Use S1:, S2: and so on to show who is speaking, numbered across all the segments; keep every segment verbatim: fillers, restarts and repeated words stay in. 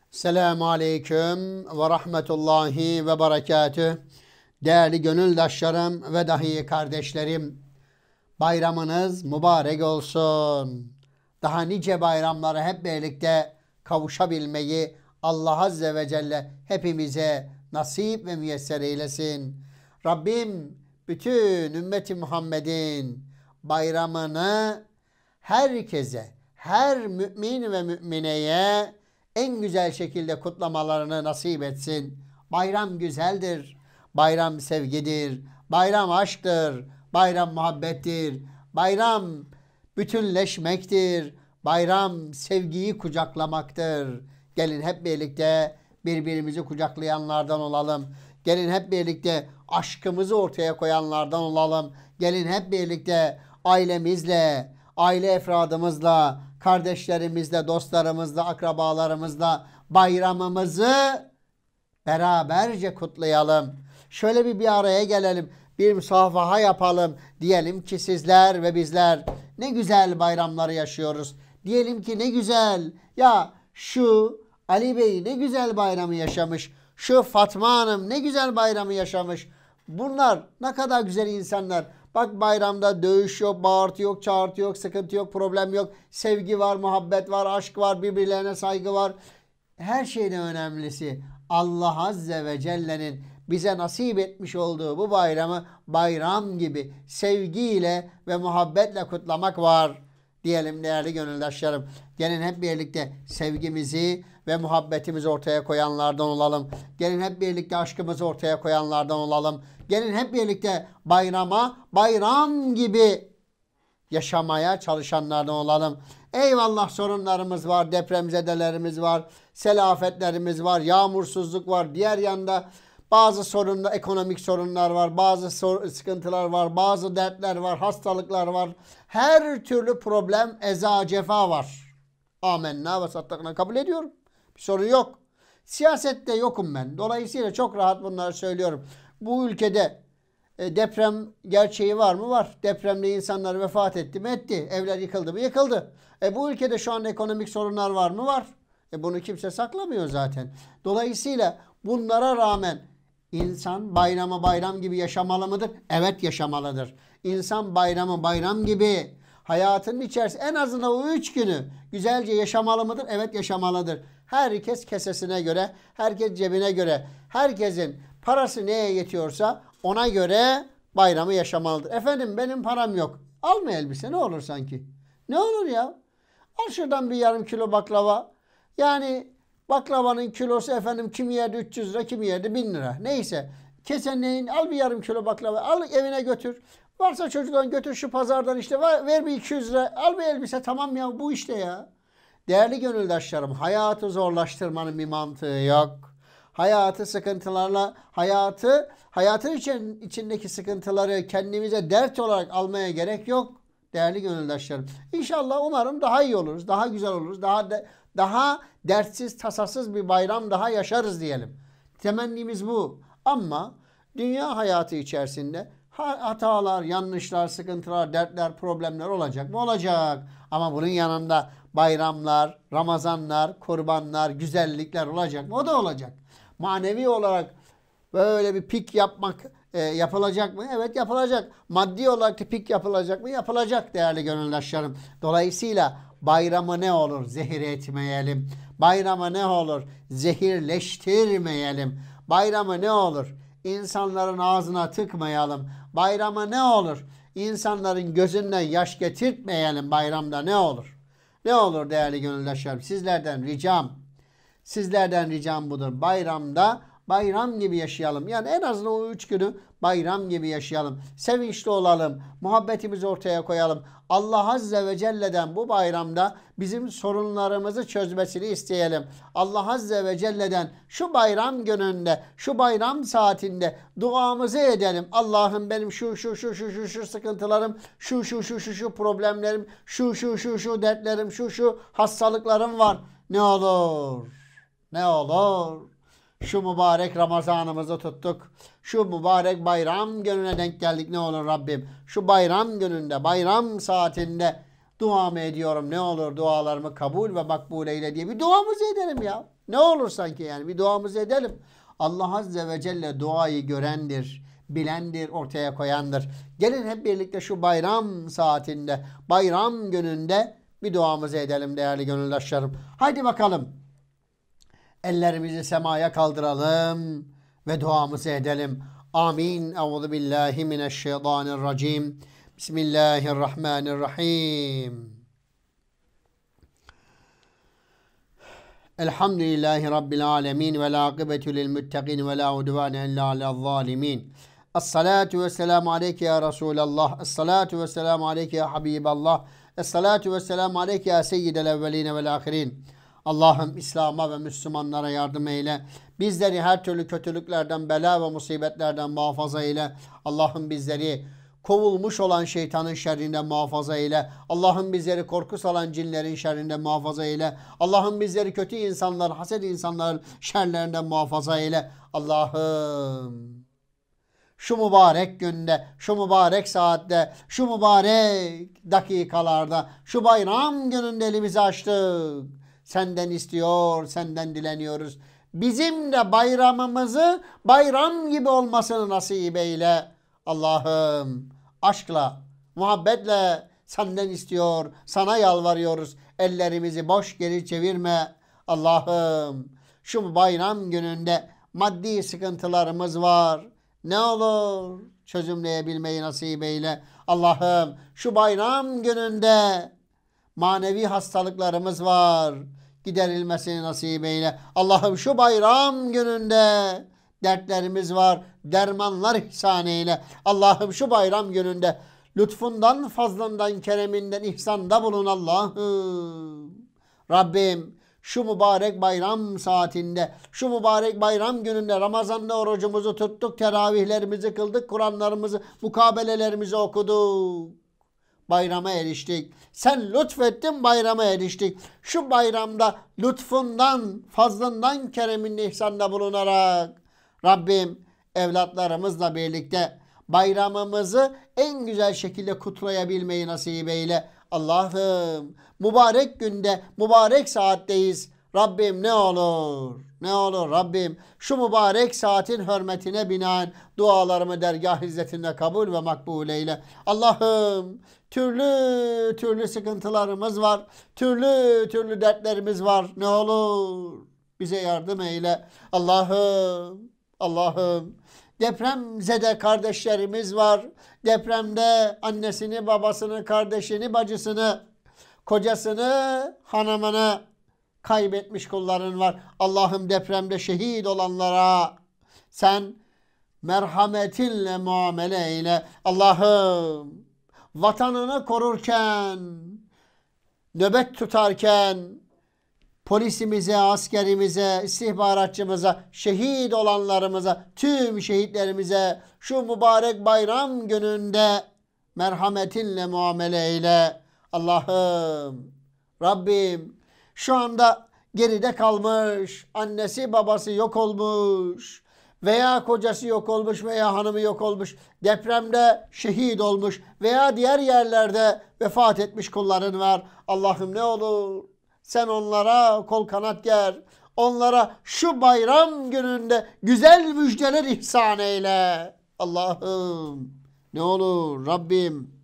S1: Selamun Aleyküm ve Rahmetullahi ve Berekatüh. Değerli gönüldaşlarım ve dahi kardeşlerim, bayramınız mübarek olsun. Daha nice bayramları hep birlikte kavuşabilmeyi Allah Azze ve Celle hepimize nasip ve müyesser eylesin. Rabbim bütün ümmeti Muhammed'in bayramını herkese, her mümin ve mümineye en güzel şekilde kutlamalarını nasip etsin. Bayram güzeldir. Bayram sevgidir. Bayram aşktır. Bayram muhabbettir. Bayram bütünleşmektir. Bayram sevgiyi kucaklamaktır. Gelin hep birlikte birbirimizi kucaklayanlardan olalım. Gelin hep birlikte aşkımızı ortaya koyanlardan olalım. Gelin hep birlikte ailemizle, aile efradımızla, kardeşlerimizle, dostlarımızla, akrabalarımızla bayramımızı beraberce kutlayalım. Şöyle bir bir araya gelelim, bir musafaha yapalım. Diyelim ki sizler ve bizler ne güzel bayramları yaşıyoruz. Diyelim ki ne güzel. Ya şu Ali Bey ne güzel bayramı yaşamış. Şu Fatma Hanım ne güzel bayramı yaşamış. Bunlar ne kadar güzel insanlar. Bak bayramda dövüş yok, bağırtı yok, çağırtı yok, sıkıntı yok, problem yok. Sevgi var, muhabbet var, aşk var, birbirlerine saygı var. Her şeyden önemlisi Allah Azze ve Celle'nin bize nasip etmiş olduğu bu bayramı bayram gibi sevgiyle ve muhabbetle kutlamak var. Diyelim değerli gönüldaşlarım. Gelin hep birlikte sevgimizi ve muhabbetimizi ortaya koyanlardan olalım. Gelin hep birlikte aşkımızı ortaya koyanlardan olalım. Gelin hep birlikte bayrama bayram gibi yaşamaya çalışanlardan olalım. Eyvallah sorunlarımız var, depremzedelerimiz var, selafetlerimiz var, yağmursuzluk var. Diğer yanda bazı sorunlar, ekonomik sorunlar var, bazı sor- sıkıntılar var, bazı dertler var, hastalıklar var. Her türlü problem, eza, cefa var. Amenna ve sattakına kabul ediyorum. Bir sorun yok. Siyasette yokum ben. Dolayısıyla çok rahat bunları söylüyorum. Bu ülkede e, deprem gerçeği var mı? Var. Depremde insanlar vefat etti mi? Etti. Evler yıkıldı mı? Yıkıldı. E, bu ülkede şu an ekonomik sorunlar var mı? Var. E, bunu kimse saklamıyor zaten. Dolayısıyla bunlara rağmen İnsan bayramı bayram gibi yaşamalı mıdır? Evet, yaşamalıdır. İnsan bayramı bayram gibi hayatının içerisinde en azından o üç günü güzelce yaşamalı mıdır? Evet, yaşamalıdır. Herkes kesesine göre, herkes cebine göre, herkesin parası neye yetiyorsa ona göre bayramı yaşamalıdır. Efendim benim param yok. Alma elbise, ne olur sanki. Ne olur ya? Al şuradan bir yarım kilo baklava. Yani baklavanın kilosu efendim kimi yerde üç yüz lira, kimi yerde bin lira. Neyse. Kesenleyin al bir yarım kilo baklava. Al evine götür. Varsa çocukların götür şu pazardan işte ver bir iki yüz lira. Al bir elbise, tamam ya, bu işte ya. Değerli gönüldaşlarım, hayatı zorlaştırmanın bir mantığı yok. Hayatı sıkıntılarla, hayatı, hayatın için, içindeki sıkıntıları kendimize dert olarak almaya gerek yok. Değerli gönüldaşlarım. İnşallah umarım daha iyi oluruz, daha güzel oluruz, daha de, daha dertsiz, tasasız bir bayram daha yaşarız diyelim. Temennimiz bu. Ama dünya hayatı içerisinde hatalar, yanlışlar, sıkıntılar, dertler, problemler olacak mı? Olacak. Ama bunun yanında bayramlar, Ramazanlar, kurbanlar, güzellikler olacak mı? O da olacak. Manevi olarak böyle bir pik yapmak e, yapılacak mı? Evet, yapılacak. Maddi olarak da pik yapılacak mı? Yapılacak değerli gönüldaşlarım. Dolayısıyla bayramı ne olur zehir etmeyelim. Bayramı ne olur zehirleştirmeyelim. Bayramı ne olur insanların ağzına tıkmayalım. Bayramı ne olur insanların gözünden yaş getirtmeyelim. Bayramda ne olur? Ne olur değerli gönüldaşlarım? Sizlerden ricam, sizlerden ricam budur. Bayramda bayram gibi yaşayalım. Yani en azından o üç günü bayram gibi yaşayalım. Sevinçli olalım. Muhabbetimizi ortaya koyalım. Allah Azze ve Celle'den bu bayramda bizim sorunlarımızı çözmesini isteyelim. Allah Azze ve Celle'den şu bayram gününde, şu bayram saatinde duamızı edelim. Allah'ım benim şu şu şu şu şu şu sıkıntılarım, şu şu şu şu şu problemlerim, şu şu şu şu dertlerim, şu şu hastalıklarım var. Ne olur? Ne olur? Şu mübarek Ramazanımızı tuttuk. Şu mübarek bayram gününe denk geldik. Ne olur Rabbim? Şu bayram gününde, bayram saatinde Duamı ediyorum, ne olur dualarımı kabul ve makbul eyle diye bir duamızı edelim ya. Ne olur sanki yani bir duamızı edelim. Allah Azze ve Celle duayı görendir, bilendir, ortaya koyandır. Gelin hep birlikte şu bayram saatinde, bayram gününde bir duamızı edelim değerli gönüldaşlarım. Haydi bakalım. Ellerimizi semaya kaldıralım ve duamızı edelim. Amin. Euzu billahi mineşşeytanirracim. Bismillahirrahmanirrahim. Elhamdülillahi Rabbil alemin ve la akıbetu lil muttaqin ve la udvane illa alel zalimin. Esselatu ve selamu aleyke ya Resulallah. Esselatu ve selamu aleyke ya Habiballah. Esselatu ve selamu aleyke ya seyyidel evveline vel ahirin. Allah'ım İslam'a ve Müslümanlara yardım eyle. Bizleri her türlü kötülüklerden, bela ve musibetlerden muhafaza eyle. Allah'ım bizleri kovulmuş olan şeytanın şerrinden muhafaza eyle. Allah'ım bizleri korku salan cinlerin şerrinden muhafaza eyle. Allah'ım bizleri kötü insanlar, haset insanların şerlerinden muhafaza eyle. Allah'ım şu mübarek günde, şu mübarek saatte, şu mübarek dakikalarda, şu bayram gününde elimizi açtık. Senden istiyor, senden dileniyoruz. Bizim de bayramımızı bayram gibi olmasını nasip eyle. Allah'ım aşkla, muhabbetle senden istiyor, sana yalvarıyoruz. Ellerimizi boş geri çevirme. Allah'ım şu bayram gününde maddi sıkıntılarımız var. Ne olur çözümleyebilmeyi nasip eyle. Allah'ım şu bayram gününde manevi hastalıklarımız var. Giderilmesini nasip eyle. Allah'ım şu bayram gününde dertlerimiz var. Dermanlar ihsan eyle. Allah'ım şu bayram gününde lütfundan, fazlından, kereminden ihsanda bulun Allah'ım. Rabbim şu mübarek bayram saatinde, şu mübarek bayram gününde Ramazan'da orucumuzu tuttuk, teravihlerimizi kıldık, Kur'anlarımızı, mukabelelerimizi okuduk. Bayrama eriştik. Sen lütfettin, bayrama eriştik. Şu bayramda lütfundan, fazlından, kereminde ihsanda bulunarak Rabbim evlatlarımızla birlikte bayramımızı en güzel şekilde kutlayabilmeyi nasip eyle. Allah'ım mübarek günde, mübarek saatteyiz. Rabbim ne olur, ne olur Rabbim şu mübarek saatin hürmetine binaen dualarımı dergâh izzetinde kabul ve makbul eyle. Allah'ım türlü türlü sıkıntılarımız var, türlü türlü dertlerimiz var. Ne olur bize yardım eyle. Allah'ım, Allah'ım depremzede kardeşlerimiz var. Depremde annesini, babasını, kardeşini, bacısını, kocasını, hanımını kaybetmiş kulların var. Allah'ım depremde şehit olanlara sen merhametinle muamele eyle. Allah'ım vatanını korurken, nöbet tutarken polisimize, askerimize, istihbaratçımıza, şehit olanlarımıza, tüm şehitlerimize şu mübarek bayram gününde merhametinle muamele eyle. Allah'ım, Rabbim şu anda geride kalmış, annesi babası yok olmuş veya kocası yok olmuş veya hanımı yok olmuş, depremde şehit olmuş veya diğer yerlerde vefat etmiş kulların var. Allah'ım ne olur sen onlara kol kanat ger. Onlara şu bayram gününde güzel müjdeler ihsan eyle. Allah'ım ne olur Rabbim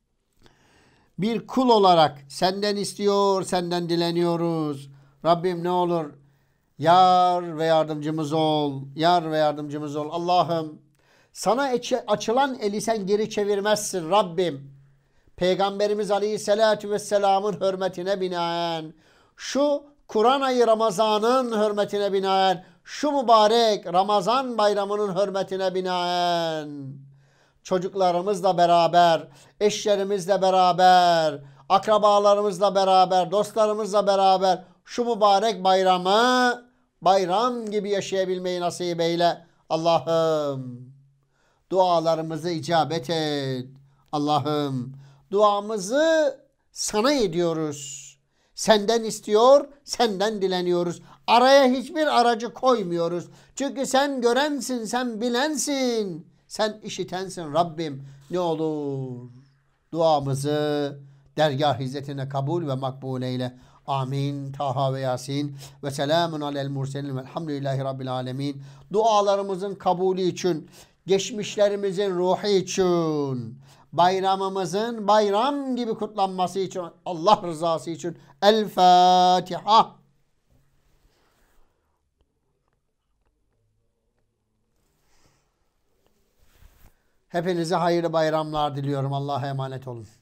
S1: bir kul olarak senden istiyor, senden dileniyoruz. Rabbim ne olur yar ve yardımcımız ol. Yar ve yardımcımız ol. Allah'ım sana açılan eli sen geri çevirmezsin Rabbim. Peygamberimiz Aleyhisselatü Vesselam'ın hürmetine binaen, şu Kur'an ayı Ramazan'ın hürmetine binaen, şu mübarek Ramazan bayramının hürmetine binaen, çocuklarımızla beraber, eşlerimizle beraber, akrabalarımızla beraber, dostlarımızla beraber şu mübarek bayramı bayram gibi yaşayabilmeyi nasip eyle. Allah'ım dualarımızı icabet et. Allah'ım duamızı sana ediyoruz. Senden istiyor, senden dileniyoruz. Araya hiçbir aracı koymuyoruz. Çünkü sen görensin, sen bilensin. Sen işitensin Rabbim. Ne olur duamızı dergah hizmetine kabul ve makbul eyle. Amin. Taha ve Yasin. Ve selamun alel murselin. Velhamdülillahi Rabbil alemin. Dualarımızın kabulü için, geçmişlerimizin ruhu için, bayramımızın bayram gibi kutlanması için, Allah rızası için. El Fatiha. Hepinize hayırlı bayramlar diliyorum. Allah'a emanet olun.